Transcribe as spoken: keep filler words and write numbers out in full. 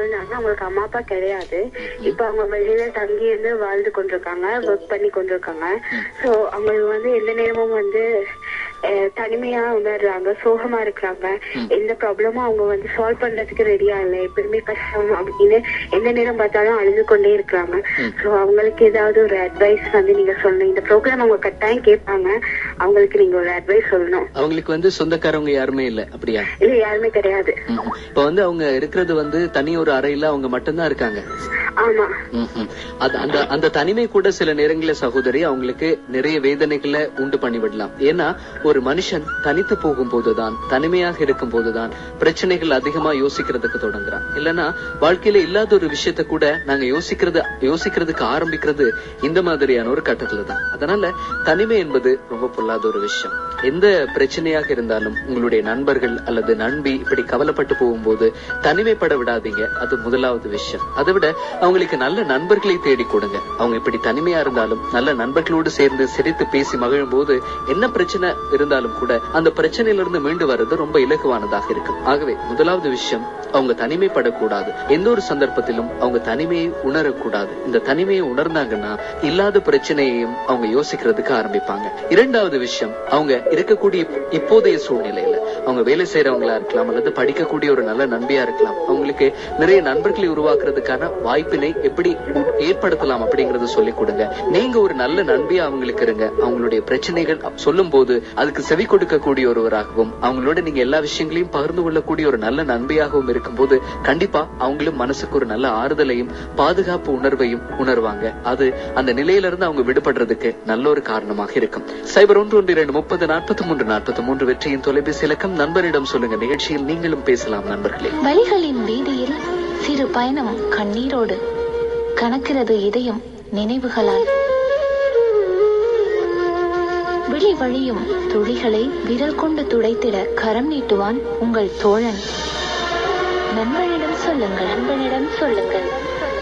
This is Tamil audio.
வாழ்ந்தாங்க. அவங்களுக்கு அம்மா அப்பா கிடையாது. இப்ப அவங்க வெளியில தங்கி இருந்து வாழ்ந்து கொண்டிருக்காங்க, ஒர்க் பண்ணி கொண்டிருக்காங்க. சோ அவங்களுக்கு வந்து எந்த நேரமும் வந்து தனிமையா உணர்றாங்க, சோகமா இருக்கிறாங்க. எந்த ப்ராப்ளமும் அவங்க வந்து சால்வ் பண்றதுக்கு ரெடியா இல்லை, எப்பவுமே கஷ்டம் அப்படின்னு எந்த நேரம் பார்த்தாலும் அழுது கொண்டே இருக்கிறாங்க. சோ அவங்களுக்கு ஏதாவது ஒரு அட்வைஸ் வந்து நீங்க சொல்லணும். இந்த ப்ரோக்ராம் அவங்க கட்டாயம் கேட்பாங்க, அவங்களுக்கு நீங்க ஒரு அட்வைஸ் சொல்லணும். அவங்களுக்கு வந்து சொந்தக்காரவங்க யாருமே இல்ல அப்படியா? இல்ல, யாருமே கிடையாது. இப்ப வந்து அவங்க இருக்கிறது வந்து தனி ஒரு அறையில அவங்க மட்டும்தான் இருக்காங்க. ஆமா. அந்த அந்த தனிமை கூட சில நேரங்களில் சகோதரி அவங்களுக்கு நிறைய வேதனைகளை உண்டு பண்ணிவிடலாம். ஏன்னா ஒரு மனுஷன் தனித்து போகும் போதுதான், தனிமையாக இருக்கும் போதுதான் பிரச்சனைகள் அதிகமா யோசிக்கிறதுக்கு தொடங்குறான். இல்லன்னா வாழ்க்கையில இல்லாத ஒரு விஷயத்த கூட நாங்க யோசிக்கிறது யோசிக்கிறதுக்கு ஆரம்பிக்கிறது இந்த மாதிரியான ஒரு கட்டத்துல தான். அதனால தனிமை என்பது ரொம்ப பொல்லாத ஒரு விஷயம். எந்த பிரச்சனையாக இருந்தாலும் உங்களுடைய நண்பர்கள் அல்லது நண்பி இப்படி கவலைப்பட்டு போகும்போது தனிமைப்பட விடாதீங்க. அது முதலாவது விஷயம். அதை விட அவங்களுக்கு நல்ல நண்பர்களை தேடி கொடுங்க. அவங்க இப்படி தனிமையா இருந்தாலும் நல்ல நண்பர்களோடு சேர்ந்து சிரித்து பேசி மகிழும் போது என்ன பிரச்சனை இருந்தாலும் கூட அந்த பிரச்சனையில இருந்து மீண்டு வர்றது ரொம்ப இலகுவானதாக இருக்கும். ஆகவே முதலாவது விஷயம், அவங்க தனிமைப்படக்கூடாது. எந்த ஒரு சந்தர்ப்பத்திலும் அவங்க தனிமையை உணரக்கூடாது. இந்த தனிமையை உணர்ந்தாங்கன்னா இல்லாத பிரச்சனையையும் அவங்க யோசிக்கிறதுக்கு ஆரம்பிப்பாங்க. இரண்டாவது விஷயம், அவங்க இருக்கக்கூடிய இப்போதைய சூழ்நிலையில அவங்க வேலை செய்யறவங்களா இருக்கலாம் அல்லது படிக்கக்கூடிய ஒரு நல்ல நண்பியா இருக்கலாம். அவங்களுக்கு நிறைய நண்பர்களை உருவாக்குறதுக்கான வாய்ப்பினை எப்படி ஏற்படுத்தலாம் அப்படிங்கறத சொல்லிக் கொடுங்க. நீங்க ஒரு நல்ல நண்பியா அவங்களுக்கு இருங்க. அவங்களுடைய பிரச்சனைகள் சொல்லும் போது அதுக்கு செவி கொடுக்கக்கூடிய ஒருவராகவும் அவங்களோட நீங்க எல்லா விஷயங்களையும் பகிர்ந்து கொள்ளக்கூடிய ஒரு நல்ல நண்பியாகவும் இருக்கும்போது கண்டிப்பா அவங்களும் மனசுக்கு ஒரு நல்ல ஆறுதலையும் பாதுகாப்பு உணர்வையும் உணர்வாங்க. அது அந்த நிலையில இருந்து அவங்க விடுபடுறதுக்கு நல்ல ஒரு காரணமாக இருக்கும். சைபர் ஒன்று ஒன்று இரண்டு முப்பது நாற்பத்தி மூன்று நாற்பத்தி மூன்று வெற்றியின் தொலைபேசி இலக்கம். நண்பரிடம் சொல்லுங்க. நிகழ்ச்சியில் நீங்களும் பேசலாம் நண்பர்களே. வழிகளின் வீதியில் சிறு பயணம் கண்ணீரோடு கணக்கிறது இதயம் நினைவுகளால். விழி வழியும் துளிகளை விரல் கொண்டு துடைத்திட கரம் நீட்டுவான் உங்கள் தோழன். நண்பனிடம் சொல்லுங்கள், நண்பனிடம் சொல்லுங்கள்.